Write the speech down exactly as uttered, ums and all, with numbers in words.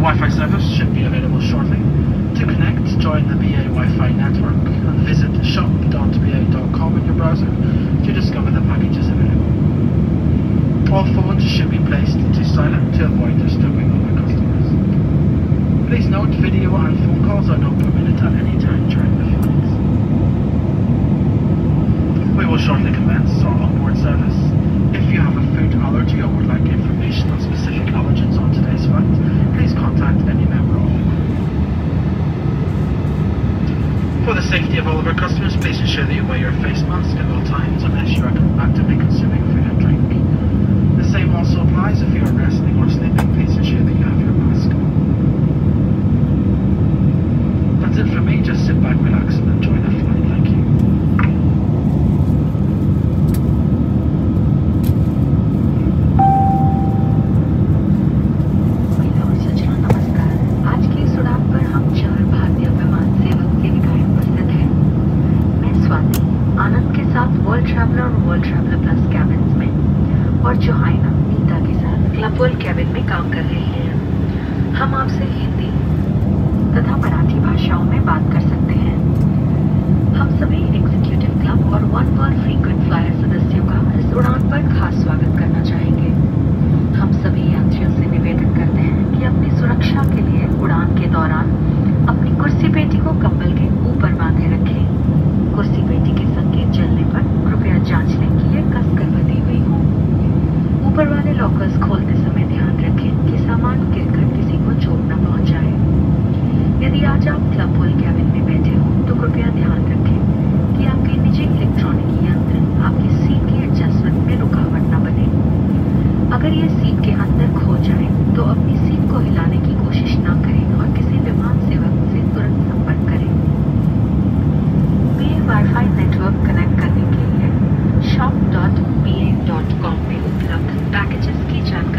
Wi-Fi service should be available shortly. To connect, join the B A Wi-Fi network and visit shop dot b a dot com in your browser to discover the packages available. All phones should be placed into silent to avoid disturbing other customers. Please note, video and phone calls are not permitted at any time during the flights. We will shortly commence our onboard service. If you have a food allergy or would like information on specific allergens on today's flight, please contact any member of the crew. For the safety of all of our customers, please ensure that you wear your face mask at all times unless you are actively consuming food and drink. The same also applies if you are resting or sleeping. Please ensure that you have your mask on. That's it from me. Just sit back, relax and enjoy the flight. Thank you. World traveller और world traveller plus cabins में और जोहाइना नीता के साथ club world cabin में काम कर रहे हैं। हम आपसे हिंदी तथा मराठी भाषाओं में बात कर सकते हैं। हम सभी एग्जीक्यूटिव क्लब और वन वर्ल्ड फ्रीक्वेंट फ्लायर सदस्यों का इस उड़ान पर खास स्वागत करना चाहेंगे। हम सभी यात्रियों से निवेदन करते हैं कि अपनी सुरक्षा के लिए उड़ान के दौरान अपनी कुर्सी पेटी को कंबल के ऊपर बांधे रखें। कुर्सी पेटी के संकेत जलने पर कृपया जांच लें कि यह कसकर बंधी हुई हो। ऊपर वाले लॉकर्स खोलते समय ध्यान रखें कि सामान गिरकर किसी को चोट न पहुंचाए। यदि आज आप क्लब वर्ल्ड कैबिन में बैठे हो तो कृपया ध्यान रखें कि आपके निजी इलेक्ट्रॉनिक यंत्र आपकी सीट की एडजस्टमेंट में रुकावट न बने। अगर ये सीट के अंदर खो जाए तो अपनी सीट को हिलाने की कोशिश न करें और किसी विमान सेवक से तुरंत संपर्क करें। वाईफाई नेटवर्क कनेक्ट करने के लिए shop dot B A dot com में उपलब्ध पैकेजेस की जानकारी